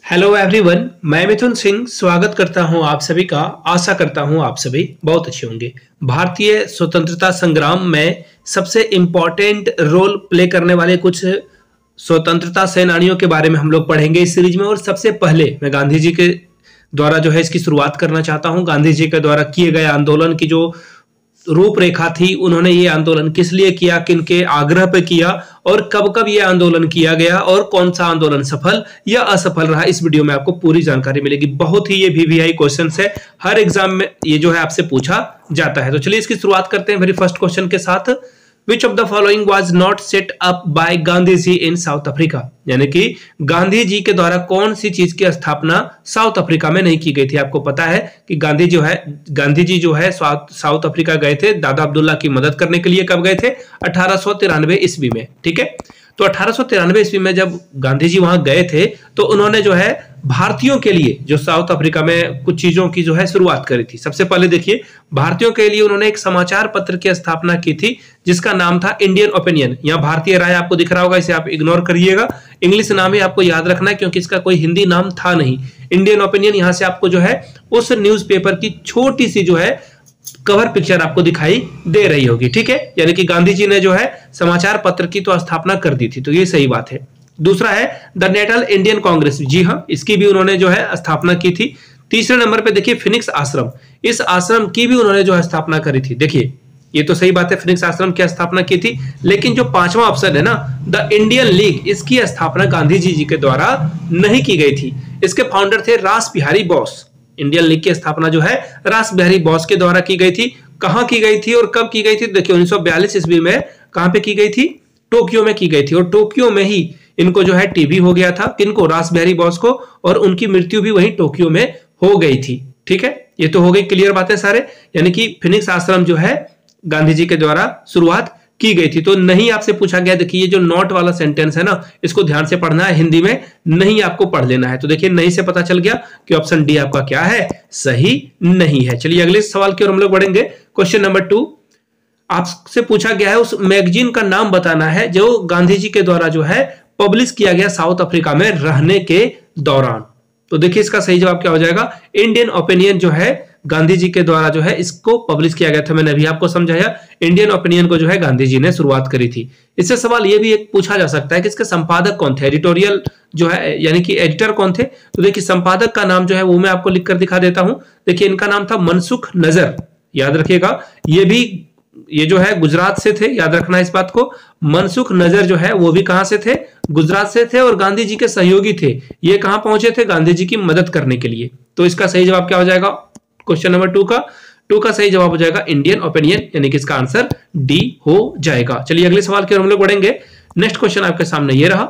Hello everyone, मैं मिथुन सिंह स्वागत करता हूं आप सभी का। आशा करता हूं आप सभी बहुत अच्छे होंगे। भारतीय स्वतंत्रता संग्राम में सबसे इम्पोर्टेंट रोल प्ले करने वाले कुछ स्वतंत्रता सेनानियों के बारे में हम लोग पढ़ेंगे इस सीरीज में। और सबसे पहले मैं गांधी जी के द्वारा जो है इसकी शुरुआत करना चाहता हूं। गांधी जी के द्वारा किए गए आंदोलन की जो रूपरेखा थी, उन्होंने ये आंदोलन किस लिए किया, किनके आग्रह पे किया और कब कब ये आंदोलन किया गया और कौन सा आंदोलन सफल या असफल रहा, इस वीडियो में आपको पूरी जानकारी मिलेगी। बहुत ही ये वीवीआई क्वेश्चन है, हर एग्जाम में ये जो है आपसे पूछा जाता है। तो चलिए इसकी शुरुआत करते हैं वेरी फर्स्ट क्वेश्चन के साथ। Which of the following was not set up by Gandhi ji in South Africa? यानी कि गांधी जी के द्वारा कौन सी चीज की स्थापना साउथ अफ्रीका में नहीं की गई थी। आपको पता है कि गांधी जी जो है साउथ अफ्रीका गए थे दादा अब्दुल्ला की मदद करने के लिए। कब गए थे? 1893 ईस्वी में। ठीक है, तो 1893 ईस्वी में जब गांधी जी वहां गए थे तो उन्होंने जो है भारतीयों के लिए जो साउथ अफ्रीका में कुछ चीजों की जो है शुरुआत करी थी। सबसे पहले देखिए, भारतीयों के लिए उन्होंने एक समाचार पत्र की स्थापना की थी जिसका नाम था इंडियन ओपिनियन। यहाँ भारतीय राय आपको दिख रहा होगा, इसे आप इग्नोर करिएगा। इंग्लिश नाम ही आपको याद रखना है क्योंकि इसका कोई हिंदी नाम था नहीं। इंडियन ओपिनियन, यहां से आपको जो है उस न्यूज़पेपर की छोटी सी जो है कवर पिक्चर आपको दिखाई दे रही होगी। ठीक है, यानी कि गांधी जी ने जो है समाचार पत्र की तो स्थापना कर दी थी, तो ये सही बात है। दूसरा है द नेशनल इंडियन कांग्रेस। जी हाँ, इसकी भी उन्होंने जो है स्थापना की थी। तीसरे नंबर पे देखिए फिनिक्स आश्रम, इस आश्रम की भी उन्होंने जो है स्थापना करी थी। देखिए ये तो सही बात है, फिनिक्स आश्रम की स्थापना की थी, लेकिन जो पांचवा ऑप्शन है ना द इंडियन लीग, इसकी स्थापना गांधी जी के द्वारा नहीं की गई थी। इसके फाउंडर थे रास बिहारी बोस। इंडियन लीग की स्थापना जो है रास बिहारी बोस के द्वारा की गई थी। कहां की गई थी और कब की गई थी? देखिए 1942 ईस्वी में कहां पे की गई थी? टोक्यो में की गई थी। और टोक्यो में ही इनको जो है टीबी हो गया था, किनको? रास बिहारी बोस को, और उनकी मृत्यु भी वहीं टोक्यो में हो गई थी। ठीक है, ये तो हो गई क्लियर बातें सारे। यानी कि फिनिक्स आश्रम जो है गांधी जी के द्वारा शुरुआत की गई थी। तो नहीं आपसे पूछा गया। देखिए ये जो नॉट वाला सेंटेंस है ना, इसको ध्यान से पढ़ना है, हिंदी में नहीं आपको पढ़ लेना है। तो देखिए नहीं से पता चल गया कि ऑप्शन डी आपका क्या है, सही नहीं है। चलिए अगले सवाल की ओर हम लोग बढ़ेंगे। क्वेश्चन नंबर 2 आपसे पूछा गया है, उस मैगजीन का नाम बताना है जो गांधी जी के द्वारा जो है पब्लिश किया गया साउथ अफ्रीका में रहने के दौरान। तो देखिए इसका सही जवाब क्या हो जाएगा? इंडियन ओपिनियन जो है गांधी जी के द्वारा जो है इसको पब्लिश किया गया था। मैंने अभी आपको समझाया, इंडियन ओपिनियन को जो है गांधी जी ने शुरुआत करी थी। इससे सवाल ये भी एक पूछा जा सकता है कि इसके संपादक कौन थे, एडिटोरियल जो है यानी कि एडिटर कौन थे। तो देखिए संपादक का नाम जो है वो मैं आपको लिखकर दिखा देता हूं। देखिए इनका नाम था मनसुख नजर, याद रखिएगा। ये जो है गुजरात से थे, याद रखना इस बात को। मनसुख नजर जो है वो भी कहां से थे? गुजरात से थे। और गांधी जी के सहयोगी थे। ये कहां पहुंचे थे? गांधी जी की मदद करने के लिए। तो इसका सही जवाब क्या हो जाएगा? क्वेश्चन नंबर 2 का सही जवाब हो जाएगा इंडियन ओपिनियन, यानी कि इसका आंसर डी हो जाएगा। चलिए अगले सवाल की ओर हम लोग बढ़ेंगे। नेक्स्ट क्वेश्चन आपके सामने ये रहा।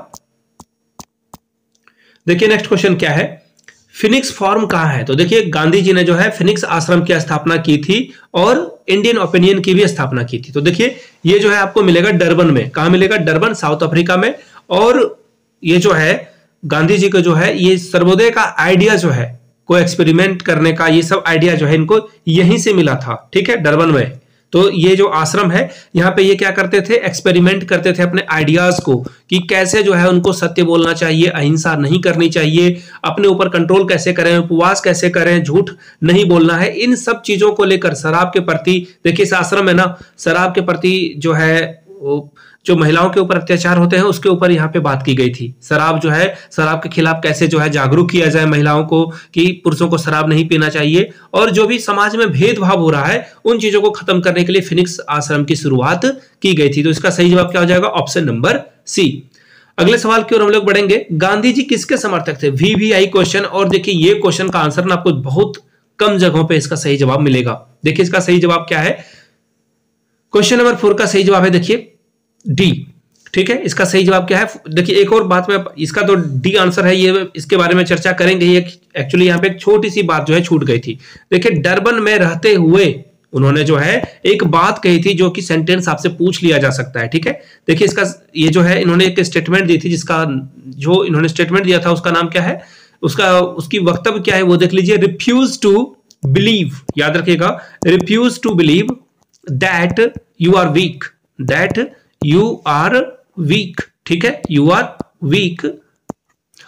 देखिए नेक्स्ट क्वेश्चन क्या है, फिनिक्स फॉर्म कहां है? तो देखिए गांधी जी ने जो है फिनिक्स आश्रम की स्थापना की थी और इंडियन ओपिनियन की भी स्थापना की थी। तो देखिए ये जो है आपको मिलेगा डरबन में। कहां मिलेगा? डरबन, साउथ अफ्रीका में। और ये जो है गांधी जी का जो है ये सर्वोदय का आइडिया जो है को एक्सपेरिमेंट करने का, ये सब आइडिया जो है इनको यहीं से मिला था। ठीक है, डरबन में। तो ये जो आश्रम है यहाँ पे ये क्या करते थे? एक्सपेरिमेंट करते थे अपने आइडियाज को कि कैसे जो है उनको सत्य बोलना चाहिए, अहिंसा नहीं करनी चाहिए, अपने ऊपर कंट्रोल कैसे करें, उपवास कैसे करें, झूठ नहीं बोलना है। इन सब चीजों को लेकर शराब के प्रति, देखिए इस आश्रम में ना शराब के प्रति जो है जो महिलाओं के ऊपर अत्याचार होते हैं उसके ऊपर यहाँ पे बात की गई थी। शराब जो है, शराब के खिलाफ कैसे जो है जागरूक किया जाए महिलाओं को कि पुरुषों को शराब नहीं पीना चाहिए। और जो भी समाज में भेदभाव हो रहा है उन चीजों को खत्म करने के लिए फिनिक्स आश्रम की शुरुआत की गई थी। तो इसका सही जवाब क्या हो जाएगा? Option number C. अगले सवाल की ओर हम लोग बढ़ेंगे। गांधी जी किसके समर्थक थे? VVI question. और देखिए ये क्वेश्चन का आंसर ना आपको बहुत कम जगहों पर इसका सही जवाब मिलेगा। देखिए इसका सही जवाब क्या है? क्वेश्चन नंबर 4 का सही जवाब है देखिए डी। ठीक है, इसका सही जवाब क्या है? देखिए एक और बात में, इसका तो डी आंसर है, ये इसके बारे में चर्चा करेंगे। ये एक्चुअली यहाँ पे एक छोटी सी बात जो है छूट गई थी। देखिए डरबन में रहते हुए उन्होंने जो है एक बात कही थी जो कि सेंटेंस आपसे पूछ लिया जा सकता है। ठीक है, देखिए इसका ये जो है इन्होंने एक स्टेटमेंट दी थी, जिसका जो इन्होंने स्टेटमेंट दिया था उसका नाम क्या है, उसकी वक्तव्य क्या है वो देख लीजिए। रिफ्यूज टू बिलीव, याद रखिएगा, refuse to believe that you are weak, that you are weak. ठीक है, यू आर वीक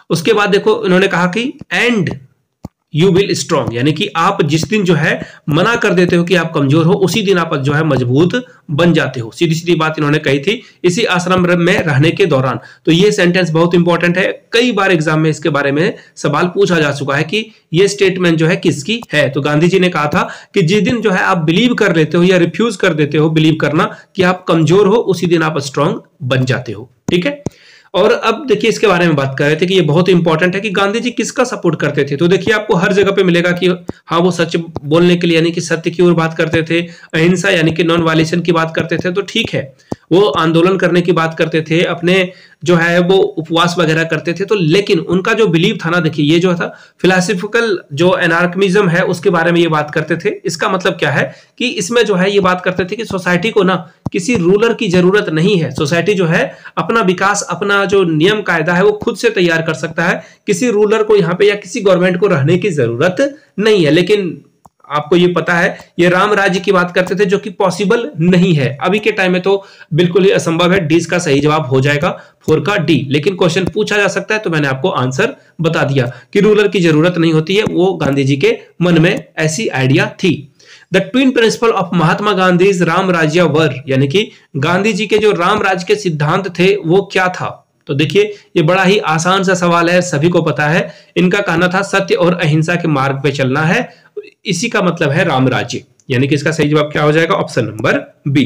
उसके बाद देखो इन्होंने कहा कि एंड यू विल स्ट्रॉन्ग, यानी कि आप जिस दिन जो है मना कर देते हो कि आप कमजोर हो, उसी दिन आप जो है मजबूत बन जाते हो। सीधी सीधी बात इन्होंने कही थी इसी आश्रम में रहने के दौरान। तो ये सेंटेंस बहुत इंपॉर्टेंट है, कई बार एग्जाम में इसके बारे में सवाल पूछा जा चुका है कि ये स्टेटमेंट जो है किसकी है। तो गांधी जी ने कहा था कि जिस दिन जो है आप बिलीव कर लेते हो या रिफ्यूज कर देते हो बिलीव करना कि आप कमजोर हो, उसी दिन आप स्ट्रांग बन जाते हो। ठीक है, और अब देखिए इसके बारे में बात कर रहे थे कि ये बहुत इंपॉर्टेंट है कि गांधी जी किसका सपोर्ट करते थे। तो देखिए आपको हर जगह पे मिलेगा कि हाँ वो सच बोलने के लिए यानी कि सत्य की ओर बात करते थे, अहिंसा यानी कि नॉन वायलेशन की बात करते थे, तो ठीक है वो आंदोलन करने की बात करते थे, अपने जो है वो उपवास वगैरह करते थे। तो लेकिन उनका जो बिलीव था ना, देखिए ये जो था फिलोसॉफिकल जो एनार्किज्म है उसके बारे में ये बात करते थे। इसका मतलब क्या है कि इसमें जो है ये बात करते थे कि सोसाइटी को ना किसी रूलर की जरूरत नहीं है, सोसाइटी जो है अपना विकास, अपना जो नियम कायदा है वो खुद से तैयार कर सकता है, किसी रूलर को यहाँ पे या किसी गवर्नमेंट को रहने की जरूरत नहीं है। लेकिन आपको ये पता है ये राम राज्य की बात करते थे जो कि पॉसिबल नहीं है, अभी के टाइम में तो बिल्कुल ही असंभव है। डी इसका सही जवाब हो जाएगा 4 का डी। लेकिन क्वेश्चन पूछा जा सकता है तो मैंने आपको आंसर बता दिया कि रूलर की जरूरत नहीं होती है, वो गांधी जी के मन में ऐसी आइडिया थी। The twin principle of Mahatma Gandhi Ram Rajya were, यानी कि गांधी जी के जो राम राज्य के सिद्धांत थे वो क्या था। तो देखिए ये बड़ा ही आसान सा सवाल है, सभी को पता है। इनका कहना था सत्य और अहिंसा के मार्ग पे चलना है, इसी का मतलब है राम राज्य, यानी कि इसका सही जवाब क्या हो जाएगा, ऑप्शन नंबर बी।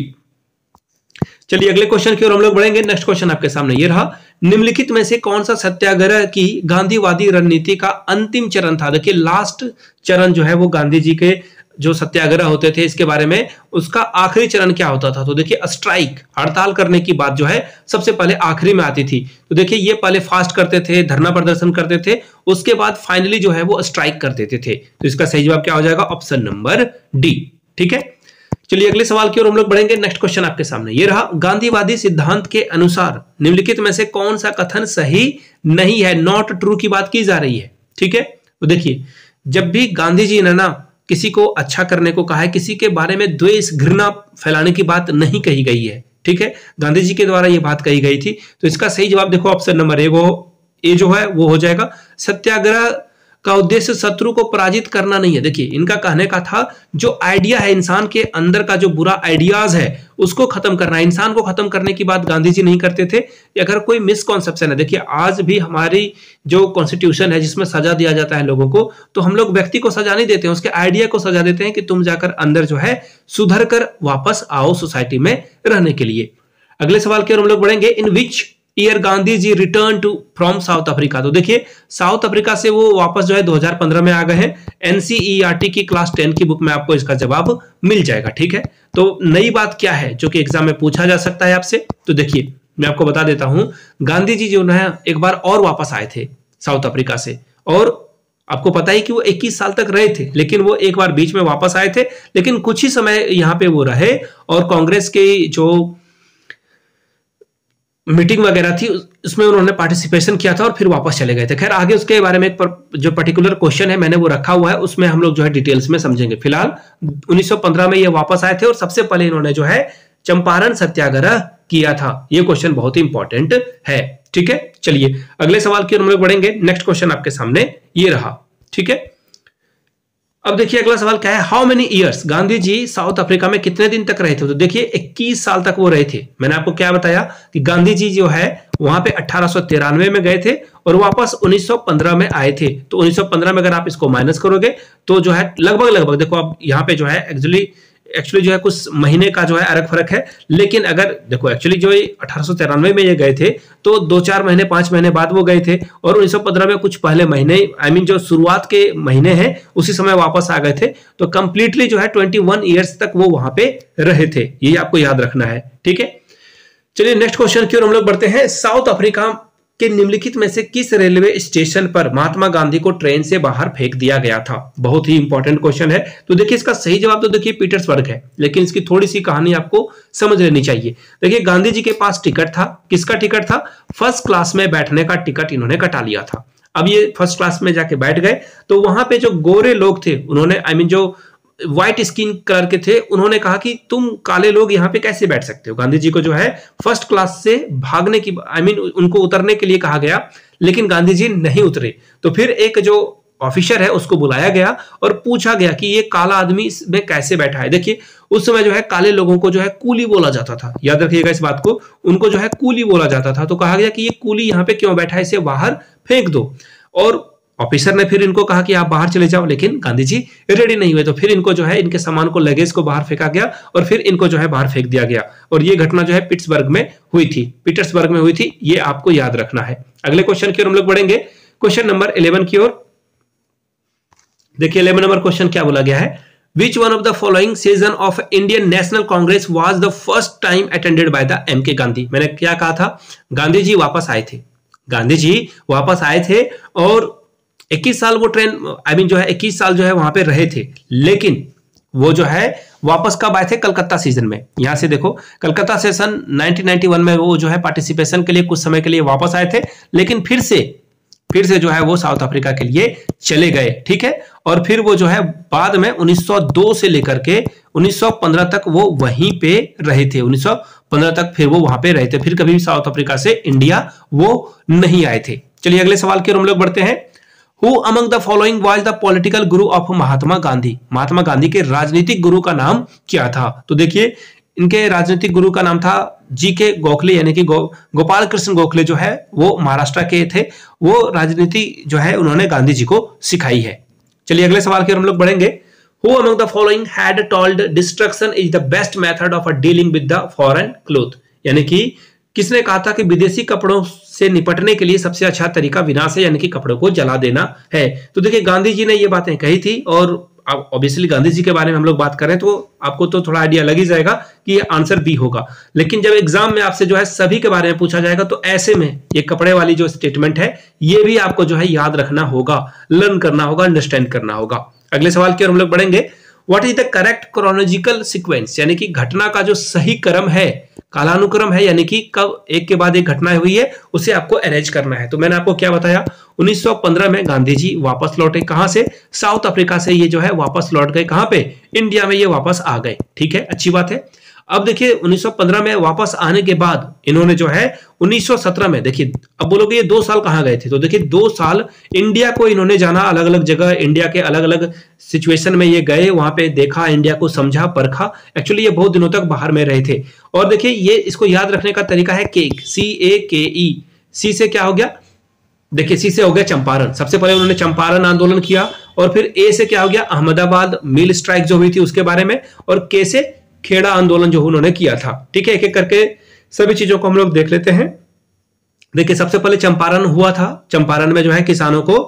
चलिए अगले क्वेश्चन की ओर हम लोग बढ़ेंगे। नेक्स्ट क्वेश्चन आपके सामने ये रहा, निम्नलिखित में से कौन सा सत्याग्रह की गांधीवादी रणनीति का अंतिम चरण था। देखिए लास्ट चरण जो है वो गांधी जी के जो सत्याग्रह होते थे इसके बारे में, उसका आखिरी चरण क्या होता था। तो देखिए स्ट्राइक, हड़ताल करने की बात जो है सबसे पहले आखिरी में आती थी। तो देखिए ये पहले फास्ट करते थे, धरना प्रदर्शन करते थे, उसके बाद फाइनली जो है वो स्ट्राइक कर देते थे। तो इसका सही जवाब क्या हो जाएगा, ऑप्शन नंबर डी। ठीक है, चलिए अगले सवाल की ओर हम लोग बढ़ेंगे। नेक्स्ट क्वेश्चन आपके सामने ये रहा, गांधीवादी सिद्धांत के अनुसार निम्नलिखित में से कौन सा कथन सही नहीं है, नॉट ट्रू की बात की जा रही है। ठीक है, तो देखिए जब भी गांधी जी ने ना किसी को अच्छा करने को कहा है, किसी के बारे में द्वेष घृणा फैलाने की बात नहीं कही गई है। ठीक है, गांधी जी के द्वारा यह बात कही गई थी। तो इसका सही जवाब देखो ऑप्शन नंबर ए जो है वो हो जाएगा। सत्याग्रह का उद्देश्य शत्रु को पराजित करना नहीं है। देखिए इनका कहने का था जो आइडिया है इंसान के अंदर का, जो बुरा आइडियाज है उसको खत्म करना है, इंसान को खत्म करने की बात गांधी जी नहीं करते थे। अगर कोई मिसकॉन्सेप्शन है, देखिए आज भी हमारी जो कॉन्स्टिट्यूशन है जिसमें सजा दिया जाता है लोगों को, तो हम लोग व्यक्ति को सजा नहीं देते हैं, उसके आइडिया को सजा देते हैं कि तुम जाकर अंदर जो है सुधर कर वापस आओ सोसाइटी में रहने के लिए। अगले सवाल की ओर हम लोग बढ़ेंगे, in which year Gandhi ji return to from South Africa. तो देखिए साउथ अफ्रीका से वो वापस जो है 2015 में आ गए हैं। एनसीईआरटी की क्लास 10 की बुक में आपको इसका जवाब मिल जाएगा। ठीक है, तो नई बात क्या है जो कि एग्जाम में पूछा जा सकता है आपसे, तो देखिए मैं आपको बता देता हूं, गांधी जी जो है एक बार और वापस आए थे साउथ अफ्रीका से, और आपको पता है कि वो 21 साल तक रहे थे, लेकिन वो एक बार बीच में वापस आए थे, लेकिन कुछ ही समय यहां पे वो रहे और कांग्रेस के जो मीटिंग वगैरह थी उसमें उन्होंने पार्टिसिपेशन किया था और फिर वापस चले गए थे। खैर आगे उसके बारे में जो पर्टिकुलर क्वेश्चन है मैंने वो रखा हुआ है, उसमें हम लोग जो है डिटेल्स में समझेंगे। फिलहाल 1915 में ये वापस आए थे और सबसे पहले इन्होंने जो है चंपारण सत्याग्रह किया था। ये क्वेश्चन बहुत ही इंपॉर्टेंट है। ठीक है, चलिए अगले सवाल की ओर हम लोग बढ़ेंगे। नेक्स्ट क्वेश्चन आपके सामने ये रहा। ठीक है, अब देखिए अगला सवाल क्या है, how many years Gandhi ji South Africa में कितने दिन तक रहे थे। तो देखिए 21 साल तक वो रहे थे। मैंने आपको क्या बताया कि गांधी जी जो है वहां पे 1893 में गए थे और वापस 1915 में आए थे। तो 1915 में अगर आप इसको माइनस करोगे तो जो है लगभग देखो अब यहाँ पे जो है एक्चुअली जो है कुछ महीने का जो है अलग फर्क है, लेकिन अगर देखो एक्चुअली जो 1893 में ये गए थे तो 2-4 महीने 5 महीने बाद वो गए थे, और 1915 में कुछ पहले महीने जो शुरुआत के महीने हैं उसी समय वापस आ गए थे। तो कंप्लीटली जो है 21 ईयर्स तक वो वहां पे रहे थे, ये आपको याद रखना है। ठीक है, चलिए नेक्स्ट क्वेश्चन की ओर हम लोग बढ़ते हैं। साउथ अफ्रीका के निम्नलिखित में से किस रेलवे स्टेशन पर महात्मा गांधी को ट्रेन से बाहर फेंक दिया गया था। बहुत ही इंपॉर्टेंट क्वेश्चन है। तो देखिए इसका सही जवाब तो देखिए पीटर्सबर्ग है, लेकिन इसकी थोड़ी सी कहानी आपको समझ लेनी चाहिए। देखिए गांधी जी के पास टिकट था, किसका टिकट था, फर्स्ट क्लास में बैठने का टिकट इन्होंने कटा लिया था। अब ये फर्स्ट क्लास में जाके बैठ गए तो वहां पे जो गोरे लोग थे उन्होंने जो व्हाइट स्किन कलर के थे उन्होंने कहा कि तुम काले लोग यहाँ पे कैसे बैठ सकते हो। गांधी जी को जो है फर्स्ट क्लास से भागने की उनको उतरने के लिए कहा गया, लेकिन गांधी जी नहीं उतरे। तो फिर एक जो ऑफिसर है उसको बुलाया गया और पूछा गया कि ये काला आदमी इसमें कैसे बैठा है। देखिए उस समय जो है काले लोगों को जो है कूली बोला जाता था, याद रखिएगा इस बात को, उनको जो है कूली बोला जाता था। तो कहा गया कि ये कूली यहाँ पे क्यों बैठा है, इसे बाहर फेंक दो। और ऑफिसर ने फिर इनको कहा कि आप बाहर चले जाओ, लेकिन गांधी जी रेडी नहीं हुए। तो फिर इनको जो है इनके सामान को, लगेज को बाहर फेंका गया और फिर इनको जो है बाहर फेंक दिया गया। और ये घटना जो है पिट्सबर्ग में हुई थी, ये आपको याद रखना है। अगले क्वेश्चन की ओर हम लोग बढ़ेंगे, क्वेश्चन नंबर 11 की ओर। देखिए 11 नंबर क्वेश्चन क्या बोला गया है, which one of the following session of Indian national Congress was the first time attended by the M K. Gandhi. मैंने क्या कहा था, गांधी जी वापस आए थे और 21 साल वो ट्रेन जो है 21 साल जो है वहां पे रहे थे, लेकिन वो जो है वापस कब आए थे, कलकत्ता सीजन में। यहां से देखो कलकत्ता सेशन 1991 में वो जो है पार्टिसिपेशन के लिए कुछ समय के लिए वापस आए थे, लेकिन फिर से जो है वो साउथ अफ्रीका के लिए चले गए, ठीक है। और फिर वो जो है बाद में 1902 से लेकर के 1915 तक वो वहीं पे रहे थे, 1915 तक फिर वो वहां पे रहे थे, फिर कभी भी साउथ अफ्रीका से इंडिया वो नहीं आए थे। चलिए अगले सवाल की ओर हम लोग बढ़ते हैं, Who among the following was the political guru of Mahatma Gandhi. Mahatma Gandhi के राजनीतिक गुरु का नाम क्या था। तो देखिए इनके राजनीतिक गुरु का नाम था जी.के. गोखले, यानी कि गोपाल कृष्ण गोखले जो है वो महाराष्ट्र के थे। वो राजनीति जो है उन्होंने गांधी जी को सिखाई है। चलिए अगले सवाल की ओर हम लोग बढ़ेंगे, Who among the following had told destruction is the best method of dealing with the foreign cloth। यानी कि किसने कहा था कि विदेशी कपड़ों से निपटने के लिए सबसे अच्छा तरीका विनाश है, यानी कि कपड़ों को जला देना है। तो देखिए गांधी जी ने ये बातें कही थी, और ऑब्वियसली गांधी जी के बारे में हम लोग बात कर रहे हैं तो आपको तो थोड़ा आइडिया लग ही जाएगा कि ये आंसर बी होगा। लेकिन जब एग्जाम में आपसे जो है सभी के बारे में पूछा जाएगा तो ऐसे में ये कपड़े वाली जो स्टेटमेंट है ये भी आपको जो है याद रखना होगा, लर्न करना होगा, अंडरस्टैंड करना होगा। अगले सवाल की ओर हम लोग बढ़ेंगे, what is the correct chronological sequence, यानी कि घटना का जो सही क्रम है, कालानुक्रम है, यानी कि कब एक के बाद एक घटना हुई है उसे आपको अरेंज करना है। तो मैंने आपको क्या बताया, 1915 में गांधी जी वापस लौटे, कहां से, साउथ अफ्रीका से ये जो है वापस लौट गए, कहां पे, इंडिया में ये वापस आ गए, ठीक है, अच्छी बात है। अब देखिए 1915 में वापस आने के बाद इन्होंने जो है 1917 में, देखिए अब बोलोगे ये 2 साल कहां गए थे, तो देखिए 2 साल इंडिया को इन्होंने जाना, अलग अलग जगह इंडिया के अलग अलग सिचुएशन में ये गए, वहां पे देखा, इंडिया को समझा, परखा। एक्चुअली ये बहुत दिनों तक बाहर में रहे थे। और देखिए ये इसको याद रखने का तरीका है केक, CAKE। सी से क्या हो गया, देखिए सी से हो गया चंपारण, सबसे पहले उन्होंने चंपारण आंदोलन किया। और फिर ए से क्या हो गया, अहमदाबाद मिल स्ट्राइक जो हुई थी उसके बारे में। और के से खेड़ा आंदोलन जो उन्होंने किया था, ठीक है। एक एक करके सभी चीजों को हम लोग देख लेते हैं। देखिए सबसे पहले चंपारण हुआ था, चंपारण में जो है किसानों को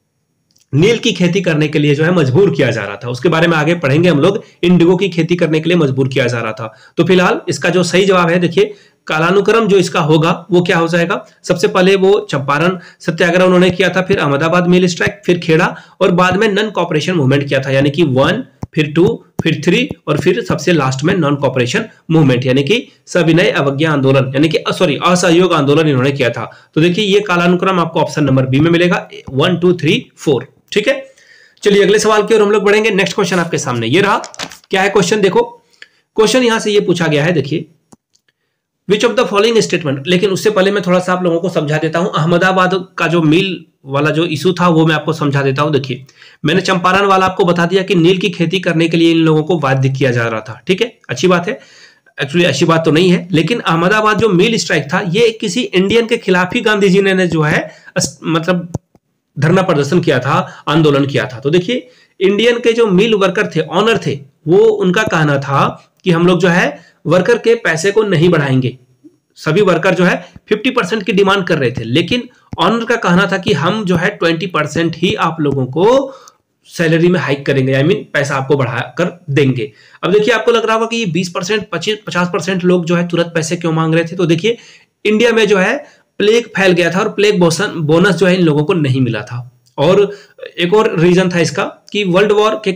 नील की खेती करने के लिए जो है मजबूर किया जा रहा था, उसके बारे में आगे पढ़ेंगे हम लोग। इंडिगो की खेती करने के लिए मजबूर किया जा रहा था। तो फिलहाल इसका जो सही जवाब है, देखिए कालानुक्रम जो इसका होगा वो क्या हो जाएगा, सबसे पहले वो चंपारण सत्याग्रह उन्होंने किया था, फिर अहमदाबाद मिल स्ट्राइक, फिर खेड़ा, और बाद में नॉन कॉपरेशन मूवमेंट किया था, यानी कि 1, फिर 2, फिर 3, और फिर सबसे लास्ट में नॉन कॉपरेशन मूवमेंट, यानी कि सविनय अवज्ञा आंदोलन, यानी कि असहयोग आंदोलन इन्होंने किया था। तो देखिए ये कालानुक्रम आपको ऑप्शन नंबर बी में मिलेगा, 1, 2, 3, 4, ठीक है। चलिए अगले सवाल की ओर हम लोग बढ़ेंगे। नेक्स्ट क्वेश्चन आपके सामने ये रहा, क्या है क्वेश्चन, देखो क्वेश्चन यहां से ये पूछा गया है, देखिए which of the following statement, लेकिन उससे पहले मैं थोड़ा सा आप लोगों को समझा देता हूं। अहमदाबाद का जो मिल वाला जो इशू था वो मैं आपको समझा देता हूं। देखिए मैंने चंपारण वाला आपको बता दिया कि नील की खेती करने के लिए इन लोगों को बाध्य किया जा रहा था, ठीक है, अच्छी बात है। एक्चुअली अच्छी बात तो नहीं है, लेकिन अहमदाबाद जो मिल स्ट्राइक था ये किसी इंडियन के खिलाफ ही गांधी जी ने जो है मतलब धरना प्रदर्शन किया था, आंदोलन किया था। तो देखिए इंडियन के जो मिल वर्कर थे, ऑनर थे, वो उनका कहना था कि हम लोग जो है वर्कर के पैसे को नहीं बढ़ाएंगे। सभी वर्कर जो है 50% की डिमांड कर रहे थे, लेकिन ऑनर का कहना था कि हम जो है 20% ही आप लोगों को सैलरी में हाइक करेंगे, आई मीन पैसा आपको बढ़ा कर देंगे। अब देखिए आपको लग रहा होगा कि ये 20%, 50% लोग जो है तुरंत पैसे क्यों मांग रहे थे। तो देखिए इंडिया में जो है प्लेग फैल गया था और प्लेग बोनस जो है इन लोगों को नहीं मिला था। और एक और रीजन था इसका कि वर्ल्ड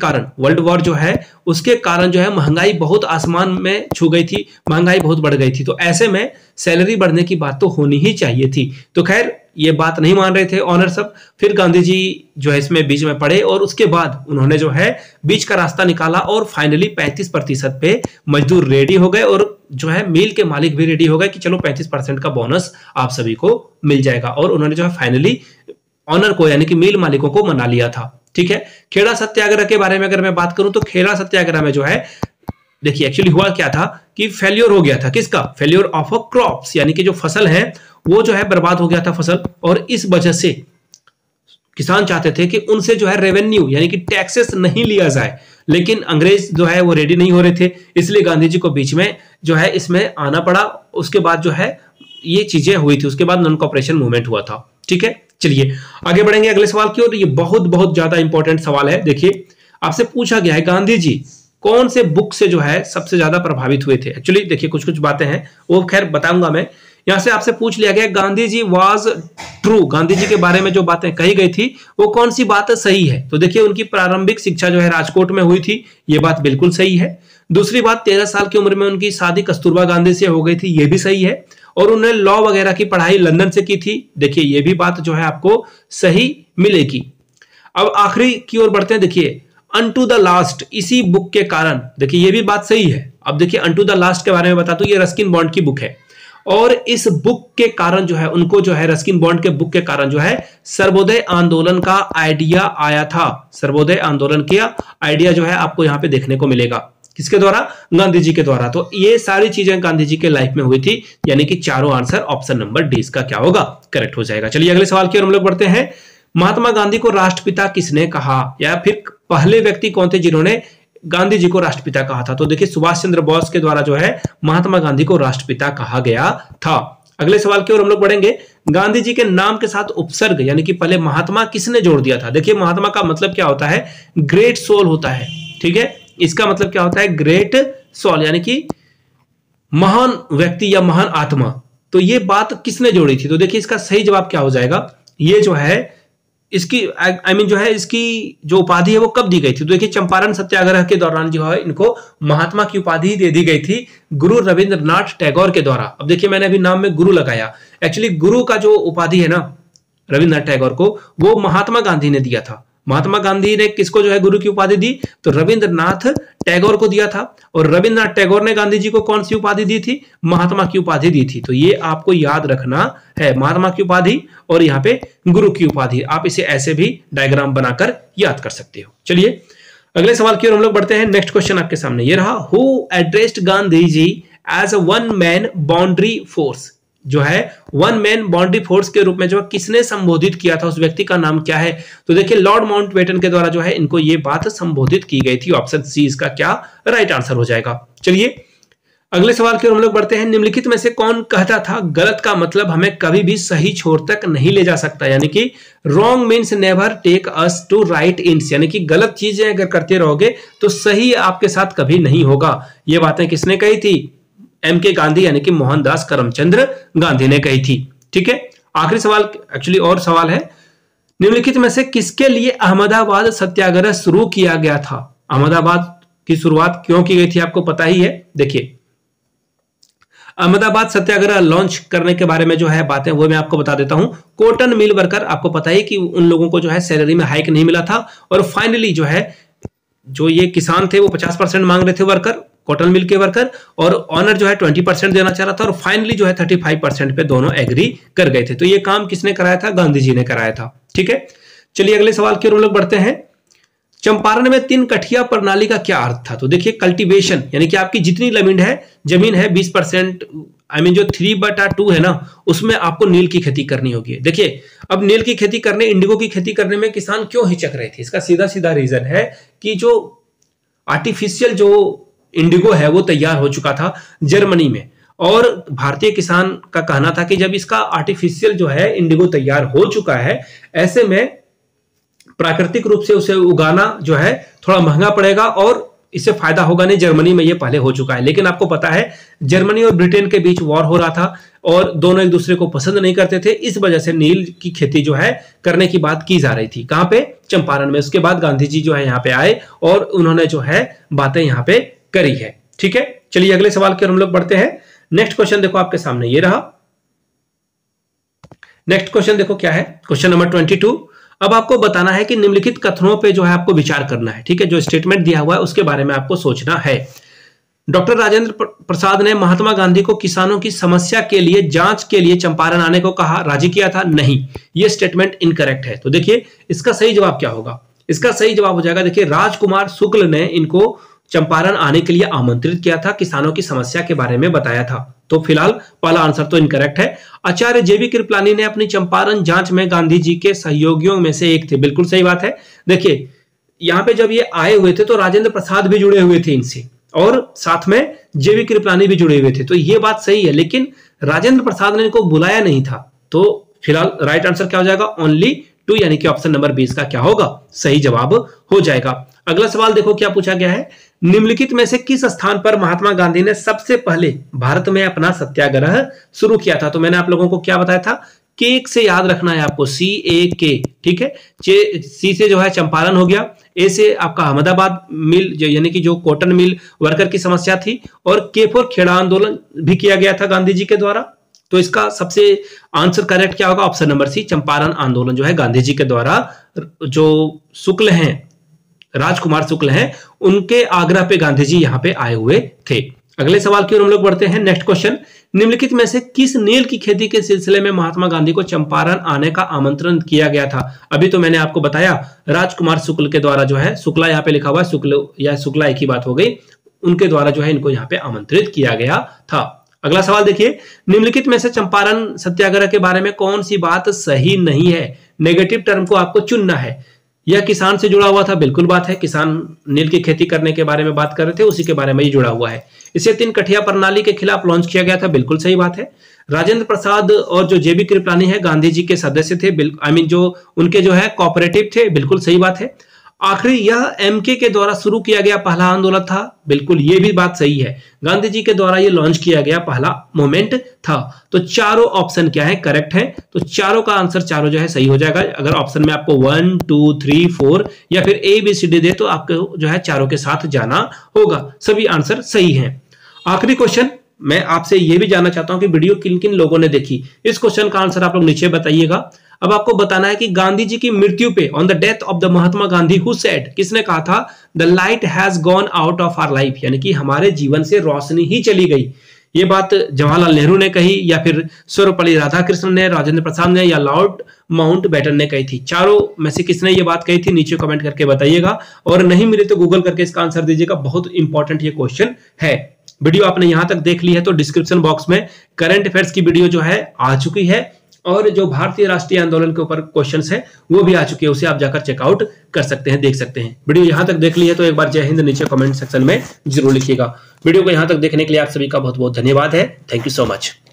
वॉर जो है उसके कारण जो है महंगाई बहुत आसमान में छू गई थी, महंगाई बहुत बढ़ गई थी। तो ऐसे में सैलरी बढ़ने की बात तो होनी ही चाहिए थी। तो खैर ये बात नहीं मान रहे थे ऑनर सब। फिर गांधी जी जो है इसमें बीच में पड़े और उसके बाद उन्होंने जो है बीच का रास्ता निकाला और फाइनली 35% पे मजदूर रेडी हो गए और जो है मिल के मालिक भी रेडी हो गए कि चलो 35% का बोनस आप सभी को मिल जाएगा। और उन्होंने जो है फाइनली ऑनर को यानी कि मिल मालिकों को मना लिया था। ठीक है, खेड़ा सत्याग्रह के बारे में अगर मैं बात करूं तो खेड़ा सत्याग्रह में जो है देखिए एक्चुअली हुआ क्या था कि फेल्योर हो गया था। किसका? फेल्योर ऑफ अ क्रॉप्स, यानी कि जो फसल है वो जो है बर्बाद हो गया था फसल, और इस वजह से किसान चाहते थे कि उनसे जो है रेवेन्यू यानी कि टैक्सेस नहीं लिया जाए, लेकिन अंग्रेज जो है वो रेडी नहीं हो रहे थे, इसलिए गांधी जी को बीच में जो है इसमें आना पड़ा। उसके बाद जो है ये चीजें हुई थी, उसके बाद नॉन कॉपरेशन मूवमेंट हुआ था। ठीक है, चलिए आगे बढ़ेंगे अगले सवाल की ओर। ये बहुत बहुत ज्यादा इंपॉर्टेंट सवाल है। देखिए आपसे पूछा गया है गांधी जी कौन से बुक से जो है सबसे ज्यादा प्रभावित हुए थे। एक्चुअली देखिए कुछ कुछ बातें हैं वो खैर बताऊंगा मैं। यहां से आपसे पूछ लिया गया गांधी जी वाज ट्रू, गांधी जी के बारे में जो बातें कही गई थी वो कौन सी बात सही है। तो देखिए उनकी प्रारंभिक शिक्षा जो है राजकोट में हुई थी, ये बात बिल्कुल सही है। दूसरी बात 13 साल की उम्र में उनकी शादी कस्तूरबा गांधी से हो गई थी, ये भी सही है। और उन्होंने लॉ वगैरह की पढ़ाई लंदन से की थी, देखिए ये भी बात जो है आपको सही मिलेगी। अब आखिरी की ओर बढ़ते हैं। देखिए अनटू द लास्ट, इसी बुक के कारण, देखिए ये भी बात सही है। अब देखिए अनटू द लास्ट के बारे में बता दूं, ये रस्किन बॉन्ड की बुक है और इस बुक के कारण जो है उनको जो है रस्किन बॉन्ड के बुक के कारण जो है सर्वोदय आंदोलन का आइडिया आया था। सर्वोदय आंदोलन का आइडिया जो है आपको यहां पे देखने को मिलेगा, किसके द्वारा? गांधी जी के द्वारा। तो ये सारी चीजें गांधी जी के लाइफ में हुई थी, यानी कि चारों आंसर ऑप्शन नंबर डी इसका क्या होगा? करेक्ट हो जाएगा। चलिए अगले सवाल की ओर हम लोग बढ़ते हैं। महात्मा गांधी को राष्ट्रपिता किसने कहा, या फिर पहले व्यक्ति कौन थे जिन्होंने गांधी जी को राष्ट्रपिता कहा था? तो देखिए सुभाष चंद्र बोस के द्वारा जो है महात्मा गांधी को राष्ट्रपिता कहा गया था। अगले सवाल की ओर हम लोग बढ़ेंगे। गांधी जी के नाम के साथ उपसर्ग यानी कि पहले महात्मा किसने जोड़ दिया था? देखिए महात्मा का मतलब क्या होता है? ग्रेट सोल होता है। ठीक है, इसका मतलब क्या होता है? ग्रेट सोल यानी कि महान व्यक्ति या महान आत्मा। तो ये बात किसने जोड़ी थी? तो देखिए इसका सही जवाब क्या हो जाएगा? ये जो है इसकी जो है इसकी जो उपाधि है वो कब दी गई थी? तो देखिए चंपारण सत्याग्रह के दौरान जो है इनको महात्मा की उपाधि दे दी गई थी गुरु रविंद्रनाथ टैगोर के द्वारा। अब देखिए मैंने अभी नाम में गुरु लगाया, एक्चुअली गुरु का जो उपाधि है ना रविंद्रनाथ टैगोर को, वो महात्मा गांधी ने दिया था। महात्मा गांधी ने किसको जो है गुरु की उपाधि दी? तो रविंद्रनाथ टैगोर को दिया था। और रविंद्रनाथ टैगोर ने गांधी जी को कौन सी उपाधि दी थी? महात्मा की उपाधि दी थी। तो ये आपको याद रखना है, महात्मा की उपाधि और यहाँ पे गुरु की उपाधि। आप इसे ऐसे भी डायग्राम बनाकर याद कर सकते हो। चलिए अगले सवाल की ओर हम लोग बढ़ते हैं। नेक्स्ट क्वेश्चन आपके सामने ये रहा, who addressed Gandhi ji as a one man boundary force. जो है वन मैन बाउंड्री फोर्स के रूप में जो किसने संबोधित किया था, उस व्यक्ति का नाम क्या है? तो देखिए लॉर्ड माउंटबेटन के द्वारा जो है इनको ये बात संबोधित की गई थी। ऑप्शन सी इसका क्या राइट आंसर हो जाएगा। चलिए अगले सवाल की ओर हम लोग बढ़ते हैं। निम्नलिखित में से कौन कहता था गलत का मतलब हमें कभी भी सही छोर तक नहीं ले जा सकता, यानी कि wrong means never take us to right ends, यानी कि गलत चीजें अगर करते रहोगे तो सही आपके साथ कभी नहीं होगा। ये बातें किसने कही थी? एम के गांधी यानी कि मोहनदास करमचंद्र गांधी ने कही थी। ठीक है, आखिरी सवाल एक्चुअली और सवाल है, निम्नलिखित में से किसके लिए अहमदाबाद सत्याग्रह शुरू किया गया था? अहमदाबाद की शुरुआत क्यों की गई थी आपको पता ही है। देखिए अहमदाबाद सत्याग्रह लॉन्च करने के बारे में जो है बातें वो मैं आपको बता देता हूं। कॉटन मिल वर्कर, आपको पता ही कि उन लोगों को जो है सैलरी में हाइक नहीं मिला था और फाइनली जो है जो ये किसान थे वो 50% मांग रहे थे वर्कर, कॉटन मिल के वर्कर, और ऑनर जो है 20% देना चाह रहा था और फाइनली जो है 35% पे दोनों एग्री कर गए थे। तो ये काम किसने कराया था? गांधी जी ने कराया था। ठीक है, चलिए अगले सवाल की ओर हम लोग बढ़ते हैं। चंपारण में 3 कठिया प्रणाली का क्या अर्थ था? तो देखिए कल्टीवेशन यानी कि आपकी जितनी जमीन है 20% जो 3/2 है ना, उसमें आपको नील की खेती करनी होगी। देखिए अब नील की खेती करने, इंडिगो की खेती करने में किसान क्यों हिचक रहे थे? इसका सीधा सीधा रीजन है कि जो आर्टिफिशियल जो इंडिगो है वो तैयार हो चुका था जर्मनी में, और भारतीय किसान का कहना था कि जब इसका आर्टिफिशियल जो है इंडिगो तैयार हो चुका है, ऐसे में प्राकृतिक रूप से उसे उगाना जो है थोड़ा महंगा पड़ेगा और इससे फायदा होगा नहीं, जर्मनी में ये पहले हो चुका है। लेकिन आपको पता है जर्मनी और ब्रिटेन के बीच वॉर हो रहा था और दोनों एक दूसरे को पसंद नहीं करते थे, इस वजह से नील की खेती जो है करने की बात की जा रही थी। कहां पे? चंपारण में। उसके बाद गांधी जी जो है यहाँ पे आए और उन्होंने जो है बातें यहाँ पे करी है। ठीक है, चलिए अगले सवाल की ओर हम लोग बढ़ते हैं। नेक्स्ट क्वेश्चन देखो आपके सामने ये रहा। नेक्स्ट क्वेश्चन देखो क्या है, क्वेश्चन नंबर 22। अब आपको बताना है कि निम्नलिखित कथनों पे जो है आपको विचार करना है। ठीक है, जो स्टेटमेंट दिया हुआ है उसके बारे में आपको सोचना है। डॉक्टर राजेंद्र प्रसाद ने महात्मा गांधी को किसानों की समस्या के लिए जांच के लिए चंपारण आने को कहा, राजी किया था? नहीं, यह स्टेटमेंट इनकरेक्ट है। तो देखिए इसका सही जवाब क्या होगा? इसका सही जवाब हो जाएगा, देखिए राजकुमार शुक्ल ने इनको चंपारण आने के लिए आमंत्रित किया था, किसानों की समस्या के बारे में बताया था। तो फिलहाल पहला आंसर तो इनकरेक्ट है। आचार्य जेबी कृपलानी ने अपनी चंपारण जांच में गांधी जी के सहयोगियों में से एक थे, बिल्कुल सही बात है। देखिए यहां पे जब ये आए हुए थे तो राजेंद्र प्रसाद भी जुड़े हुए थे इनसे और साथ में जेबी कृपलानी भी जुड़े हुए थे, तो ये बात सही है। लेकिन राजेंद्र प्रसाद ने इनको बुलाया नहीं था। तो फिलहाल राइट आंसर क्या हो जाएगा? ओनली 2, यानी कि ऑप्शन नंबर 20 का क्या होगा? सही जवाब हो जाएगा। अगला सवाल देखो क्या पूछा गया है, निम्नलिखित में से किस स्थान पर महात्मा गांधी ने सबसे पहले भारत में अपना सत्याग्रह शुरू किया था? तो मैंने आप लोगों को क्या बताया था, केक से याद रखना है आपको, CAK। ठीक है, सी से जो है चंपारण हो गया, ए से आपका अहमदाबाद मिल यानी कि जो कॉटन मिल वर्कर की समस्या थी, और के फॉर खेड़ा आंदोलन भी किया गया था गांधी जी के द्वारा। तो इसका सबसे आंसर करेक्ट क्या होगा? ऑप्शन नंबर सी, चंपारण आंदोलन जो है गांधी जी के द्वारा, जो शुक्ल हैं, राजकुमार शुक्ल हैं, उनके आग्रह पे गांधी जी यहां पे आए हुए थे। अगले सवाल की ओर हम लोग बढ़ते हैं। नेक्स्ट क्वेश्चन, निम्नलिखित में से किस नील की खेती के सिलसिले में महात्मा गांधी को चंपारण आने का आमंत्रण किया गया था? अभी तो मैंने आपको बताया राजकुमार शुक्ल के द्वारा जो है, शुक्ला यहाँ पे लिखा हुआ है, शुक्ल या शुक्ला एक ही बात हो गई, उनके द्वारा जो है इनको यहाँ पे आमंत्रित किया गया था। अगला सवाल देखिए, निम्नलिखित में से चंपारण सत्याग्रह के बारे में कौन सी बात सही नहीं है? नेगेटिव टर्म को आपको चुनना है। यह किसान से जुड़ा हुआ था, बिल्कुल बात है, किसान नील की खेती करने के बारे में बात कर रहे थे, उसी के बारे में ही जुड़ा हुआ है। इसे 3 कठिया प्रणाली के खिलाफ लॉन्च किया गया था, बिल्कुल सही बात है। राजेंद्र प्रसाद और जो जेबी कृपलानी है गांधी जी के सदस्य थे, जो उनके जो है कोऑपरेटिव थे, बिल्कुल सही बात है। आखिरी यह एमके के द्वारा शुरू किया गया पहला आंदोलन था, बिल्कुल ये भी बात सही है, गांधी जी के द्वारा ये लॉन्च किया गया पहला मूवमेंट था। तो चारों ऑप्शन क्या है? करेक्ट है। तो चारों का आंसर चारों जो है सही हो जाएगा। अगर ऑप्शन में आपको 1, 2, 3, 4 या फिर ABCD दे तो आपको जो है चारों के साथ जाना होगा। सभी आंसर सही हैं। आखिरी क्वेश्चन, मैं आपसे ये भी जानना चाहता हूं कि वीडियो किन किन लोगों ने देखी। इस क्वेश्चन का आंसर आप लोग नीचे बताइएगा। अब आपको बताना है कि गांधी जी की मृत्यु पे, on the death of the Mahatma Gandhi who said, किसने कहा था the light has gone out of our life, यानी कि हमारे जीवन से रोशनी ही चली गई। ये बात जवाहरलाल नेहरू ने कही, या फिर सर्वपल्ली राधाकृष्णन ने, राजेंद्र प्रसाद ने, या लॉर्ड माउंटबेटन ने कही थी? चारों में से किसने ये बात कही थी? नीचे कमेंट करके बताइएगा, और नहीं मिले तो गूगल करके इसका आंसर दीजिएगा। बहुत इंपॉर्टेंट ये क्वेश्चन है। वीडियो आपने यहां तक देख ली है तो डिस्क्रिप्शन बॉक्स में करंट अफेयर्स की वीडियो जो है आ चुकी है, और जो भारतीय राष्ट्रीय आंदोलन के ऊपर क्वेश्चंस है वो भी आ चुके हैं, उसे आप जाकर चेकआउट कर सकते हैं, देख सकते हैं। वीडियो यहां तक देख ली है तो एक बार जय हिंद नीचे कमेंट सेक्शन में जरूर लिखिएगा। वीडियो को यहां तक देखने के लिए आप सभी का बहुत बहुत धन्यवाद है। Thank you so much.